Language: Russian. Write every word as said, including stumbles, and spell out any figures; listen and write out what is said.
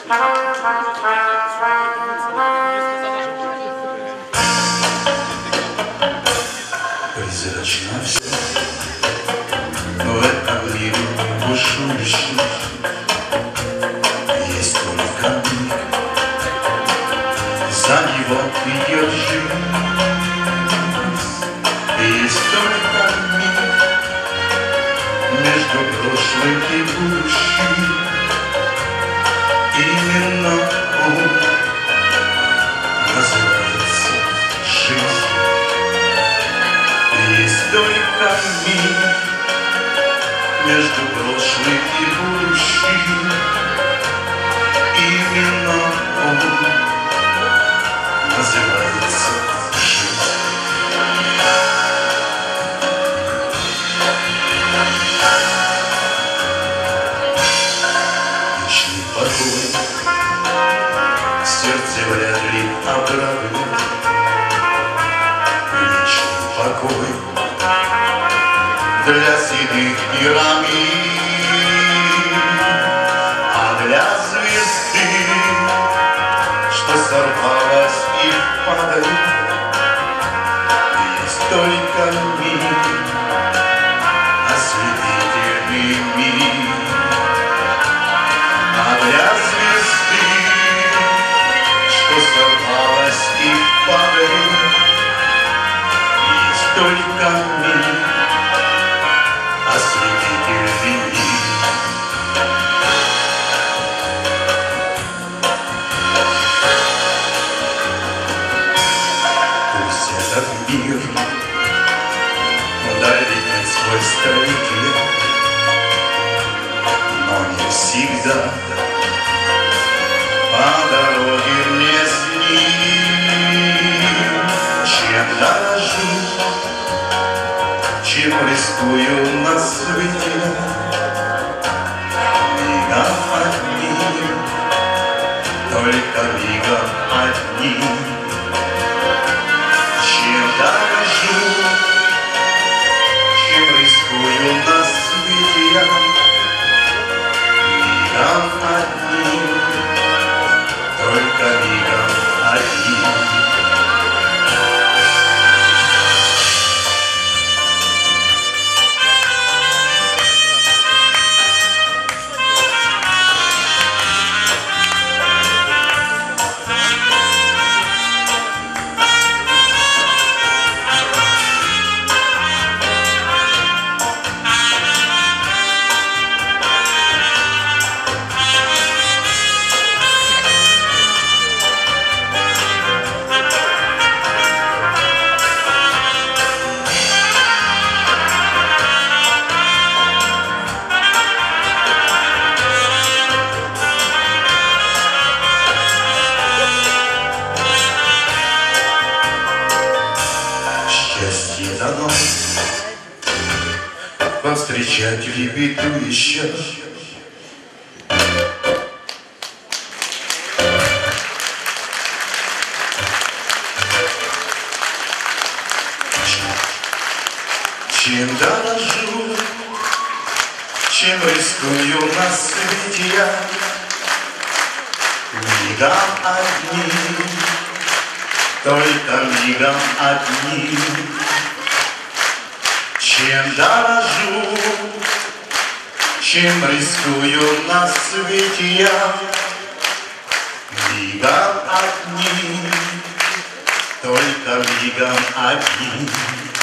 Призрачно все в этом мире бушующем. Есть только миг, за него идет жизнь. Есть только миг между прошлым и будущим. Именно он называется жизнь. Есть только миг между прошлым и будущим. Именно он называется жизнь. Вечный покой в сердце вряд ли обрадует. Вечный покой для седых пирамид, а для звезды, что сорвалась и падает, есть только миг, ослепительный миг. А для звезды, что сорвалась и падает, есть только миг, ослепительный миг. Пусть этот мир долетит сквозь столетия, но не всегда по дороге мне с ним. Чем дорожу, чем рискую на свете, мигом одним, только мигом одним. Чем дорожу, чем рискую на свете я, мигом одним, только мигом одним. Счастье дано повстречать лебеду еще. Чем дорожу, чем рискую на свете я, мигом одним, только мигом одним. Чем дорожу, чем рискую на свете я, мигом одним, только мигом одним.